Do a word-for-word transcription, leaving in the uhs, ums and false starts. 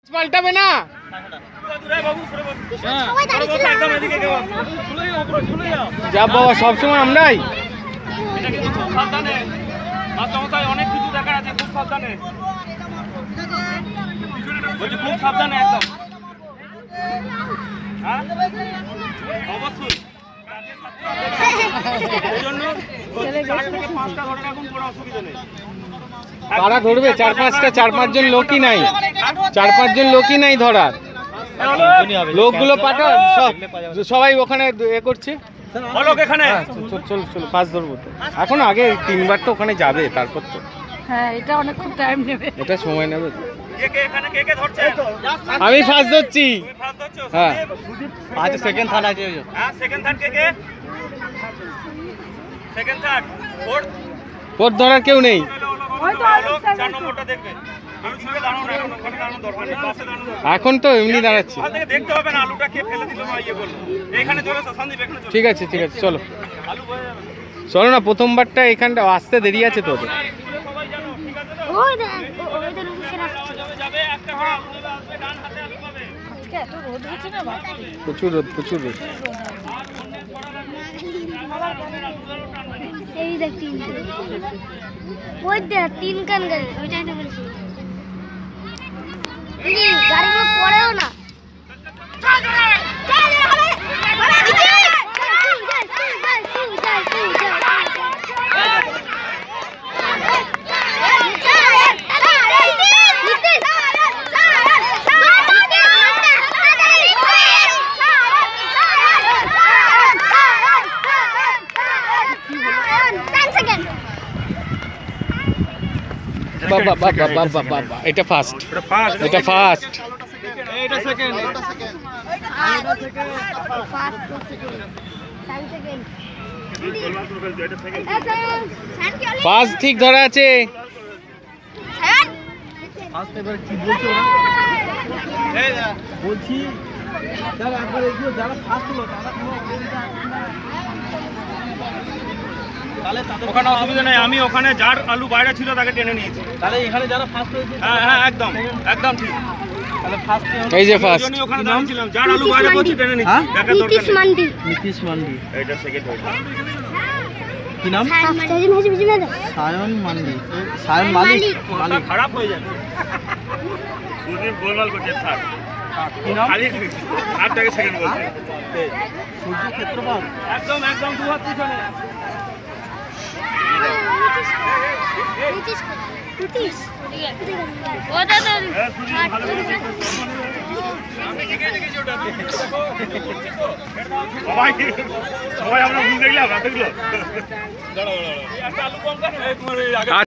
পাল্টাবে না যা বাবা সবসময় আমরাই অনেক কিছু দেখা আছে, খুব সাবধানে বলছি, খুব সাবধানে একদম। হ্যাঁ অবশ্যই এই জন্য চার থেকে পাঁচটা ধরে রাখুন, কোনো অসুবিধা নেই। কারা ধরবে? চার পাঁচটা চার পাঁচজন লোকই নাই, চার পাঁচজন লোকই নাই ধরার। লোকগুলো পাঠা সব সবাই ওখানে এ করছে। চল চল পাঁচ ধরবো তো এখন, আগে তিনবার তো ওখানে যাবে, তারপর তো হ্যাঁ এটা অনেকক্ষণ টাইম নেবে, এটা সময় নেবে তো। আমি আমি ফার্স্ট ধরছি। হ্যাঁ আচ্ছা সেকেন্ড থার্ড আছে। হ্যাঁ সেকেন্ড থার্ড কে কে? সেকেন্ড থার্ড ফোর্থ ফোর্থ ধরার কেউ নেই। চার নম্বরটা দেখবে। আমি ছুটে দাঁড়ানো না, এখন ওখানে দাঁড়ানো দরকার নেই, পাশে দাঁড়ানো। এখন তো এমনি দাঁড়াচ্ছি। ওখান থেকে দেখতে হবে না আলুটা কে ফেলে দিল বা ইয়ে করলো। এখানে চলে এসো সন্দীপ, এখানে চলো। ঠিক আছে ঠিক আছে চলো আলু হয়ে যাবে। চলো না, প্রথমবারটা এখানটা আসতে দেরি আছে তো ওদের। সবাই জানো, ঠিক আছে তো? ওই দেখ ওই দেখ যাবে যাবে একটা ঘোড়া আলু নেবে, আসবে ডান হাতে আলু পাবে। আজকে এত রোদ হচ্ছে না বাপ, প্রচুর রোদ প্রচুর রোদ। এই দেখ তিন, ওই দেখ তিন কান গাড়ি, ওইটাই তো বলছি। এই গাড়িগুলো পড়েও না। বাবা বাবা বাবা বাবা, এটা ফার্স্ট, এটা ফার্স্ট। এইটা সেকেন্ড, ফার্স্ট সেকেন্ড ফার্স্ট ঠিক ধরা আছে। ফার্স্ট এবার কি বলছো ওরা? এই বলছি যারা একবার এগিয়ে যারা ফার্স্ট হলো তারা কোনো অসুবিধা আছে না, তাহলে তাদের ওখানে অসুবিধা নেই। আমি ওখানে যার আলু বাইরে ছিল তাকে টেনে নিয়েছি। তাহলে এখানে যারা ফার্স্ট হয়েছে, হ্যাঁ হ্যাঁ একদম একদম ঠিক। তাহলে ফার্স্ট এই যে ফার্স্ট, আমি ওখানে দাঁড়িয়েছিলাম, যার আলু বাইরে পড়ছে টেনে নিয়েছি। দেখা দরকার নীতিশ মান্ডি, নীতিশ মান্ডি, এটা সেকেন্ড হয়েছে। কি নাম? সায়ন মান্ডি, সায়ন মালিক। মালিক খারাপ হয়ে যাবে। সুদীপ গোলমাল করছে থার্ড। কি নাম? খালি থার্ডটাকে সেকেন্ড বলছে। সূর্য ক্ষেত্রপাল একদম একদম দু হাত পিছনে। নীতিশ নীতিশ ওটা তো সবাই সবাই আমরা ভুল দেখলাম এতগুলো। দাঁড়াও দাঁড়াও, একটা আলু কম কেন?